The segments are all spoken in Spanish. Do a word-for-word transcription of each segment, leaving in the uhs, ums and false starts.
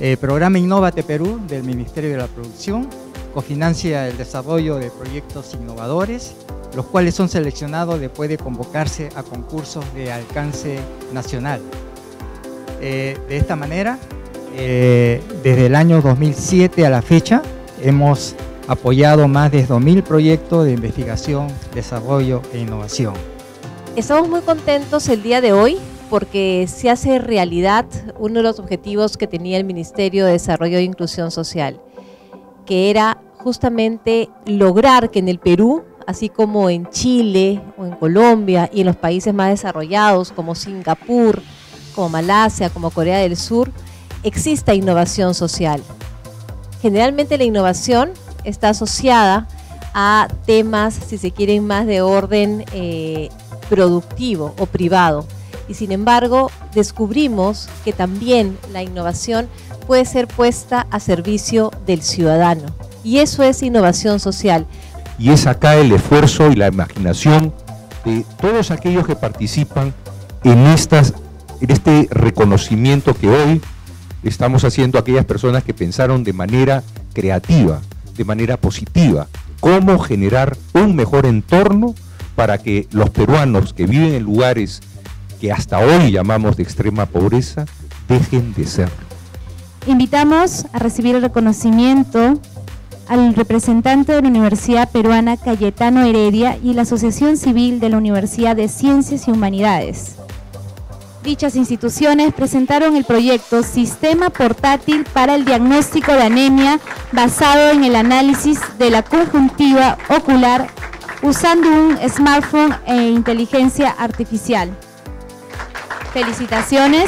El programa Innovate Perú del Ministerio de la Producción cofinancia el desarrollo de proyectos innovadores, los cuales son seleccionados después de convocarse a concursos de alcance nacional. Eh, de esta manera, eh, desde el año dos mil siete a la fecha, hemos apoyado más de dos mil proyectos de investigación, desarrollo e innovación. Estamos muy contentos el día de hoy porque se hace realidad uno de los objetivos que tenía el Ministerio de Desarrollo e Inclusión Social, que era justamente lograr que en el Perú, así como en Chile o en Colombia y en los países más desarrollados como Singapur, como Malasia, como Corea del Sur, exista innovación social. Generalmente la innovación está asociada a temas, si se quieren, más de orden eh, productivo o privado. Y sin embargo, descubrimos que también la innovación puede ser puesta a servicio del ciudadano. Y eso es innovación social. Y es acá el esfuerzo y la imaginación de todos aquellos que participan en, estas, en este reconocimiento que hoy estamos haciendo a aquellas personas que pensaron de manera creativa, de manera positiva, cómo generar un mejor entorno para que los peruanos que viven en lugares que hasta hoy llamamos de extrema pobreza, dejen de serlo. Invitamos a recibir el reconocimiento al representante de la Universidad Peruana Cayetano Heredia y la Asociación Civil de la Universidad de Ciencias y Humanidades. Dichas instituciones presentaron el proyecto Sistema Portátil para el Diagnóstico de Anemia basado en el análisis de la conjuntiva ocular usando un smartphone e inteligencia artificial. Felicitaciones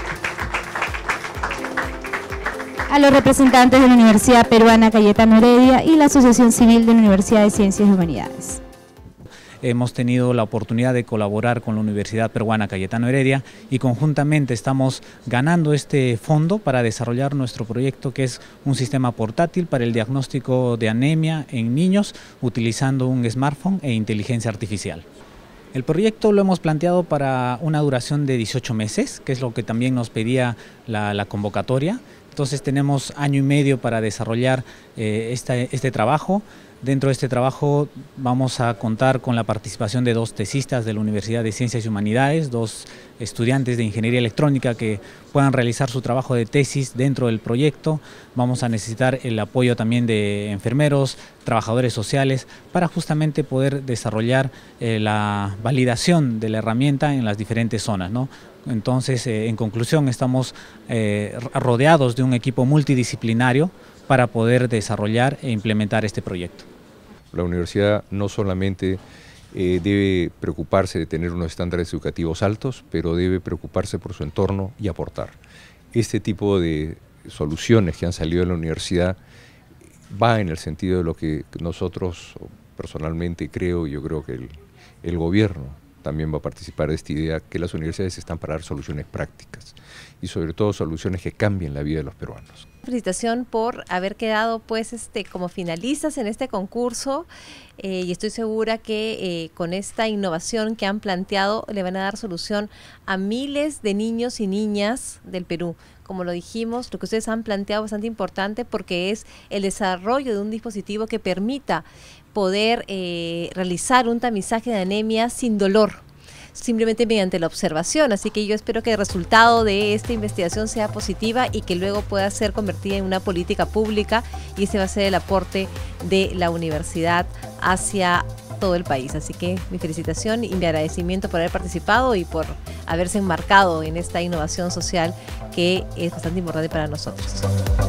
a los representantes de la Universidad Peruana Cayetano Heredia y la Asociación Civil de la Universidad de Ciencias y Humanidades. Hemos tenido la oportunidad de colaborar con la Universidad Peruana Cayetano Heredia y conjuntamente estamos ganando este fondo para desarrollar nuestro proyecto, que es un sistema portátil para el diagnóstico de anemia en niños utilizando un smartphone e inteligencia artificial. El proyecto lo hemos planteado para una duración de dieciocho meses, que es lo que también nos pedía la, la convocatoria. Entonces tenemos año y medio para desarrollar eh, este, este trabajo. Dentro de este trabajo vamos a contar con la participación de dos tesistas de la Universidad de Ciencias y Humanidades, dos estudiantes de Ingeniería Electrónica que puedan realizar su trabajo de tesis dentro del proyecto. Vamos a necesitar el apoyo también de enfermeros, trabajadores sociales, para justamente poder desarrollar eh, la validación de la herramienta en las diferentes zonas, ¿no? Entonces, eh, en conclusión, estamos eh, rodeados de un equipo multidisciplinario para poder desarrollar e implementar este proyecto. La universidad no solamente eh, debe preocuparse de tener unos estándares educativos altos, pero debe preocuparse por su entorno y aportar. Este tipo de soluciones que han salido de la universidad va en el sentido de lo que nosotros personalmente creo, y yo creo que el, el gobierno también va a participar de esta idea, que las universidades están para dar soluciones prácticas y sobre todo soluciones que cambien la vida de los peruanos. Felicitación por haber quedado pues este como finalistas en este concurso eh, y estoy segura que eh, con esta innovación que han planteado le van a dar solución a miles de niños y niñas del Perú. Como lo dijimos, lo que ustedes han planteado es bastante importante porque es el desarrollo de un dispositivo que permita poder eh, realizar un tamizaje de anemia sin dolor, simplemente mediante la observación. Así que yo espero que el resultado de esta investigación sea positiva y que luego pueda ser convertida en una política pública, y ese va a ser el aporte de la universidad hacia todo el país. Así que mi felicitación y mi agradecimiento por haber participado y por haberse enmarcado en esta innovación social que es bastante importante para nosotros.